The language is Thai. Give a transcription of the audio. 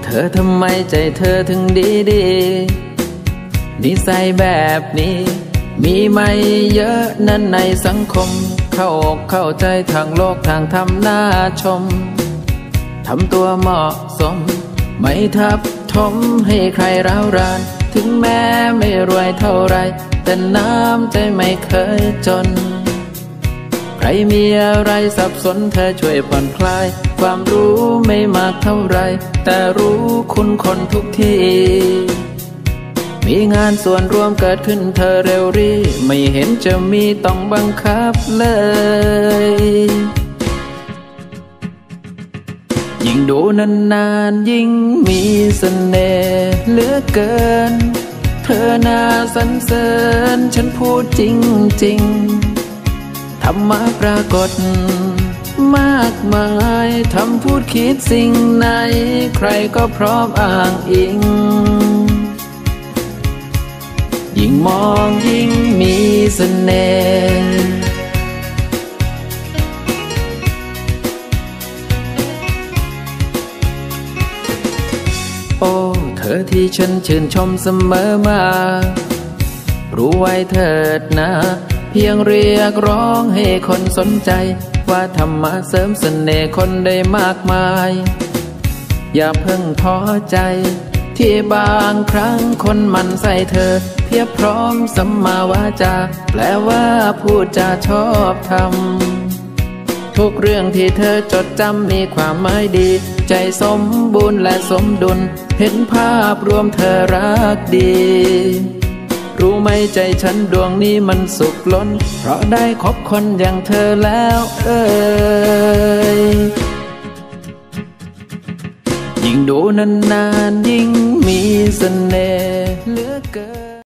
เธอทำไมใจเธอถึงดีดีนิสัยแบบนี้มีไม่เยอะนั่นในสังคมเข้าอกเข้าใจทางโลกทางธรรมน่าชมทำตัวเหมาะสมไม่ทับถมให้ใครร้าวรานถึงแม้ไม่รวยเท่าไรแต่น้ำใจไม่เคยจนใครมีอะไรสับสนเธอช่วยผ่อนคลายความรู้ไม่มากเท่าไรแต่รู้คุณคนทุกที่มีงานส่วนรวมเกิดขึ้นเธอเร็วรีไม่เห็นจะมีต้องบังคับเลยยิ่งดูนานๆยิ่งมีเสน่ห์เหลือเกินเธอน่าสรรเสริญฉันพูดจริงๆธรรมะปรากฏมากมายทำพูดคิดสิ่งไหนใครก็พร้อมอ้างอิงยิ่งมองยิ่งมีเสน่ห์โอ้เธอที่ฉันชื่นชมเสมอมารู้ไว้เถิดนะเพียงเรียกร้องให้คนสนใจว่าธรรมะเสริมเสน่ห์คนได้มากมายอย่าเพิ่งท้อใจที่บางครั้งคนมันใส่เธอเพียบพร้อมสัมมาวาจาแปลว่าพูดจาชอบธรรมทุกเรื่องที่เธอจดจำมีความหมายดีใจสมบูรณ์และสมดุลเห็นภาพรวมเธอรักดีรู้ไหมใจฉันดวงนี้มันสุขล้นเพราะได้คบคนอย่างเธอแล้วยิ่งดูนานๆยิ่งมีเสน่ห์เหลือเกิน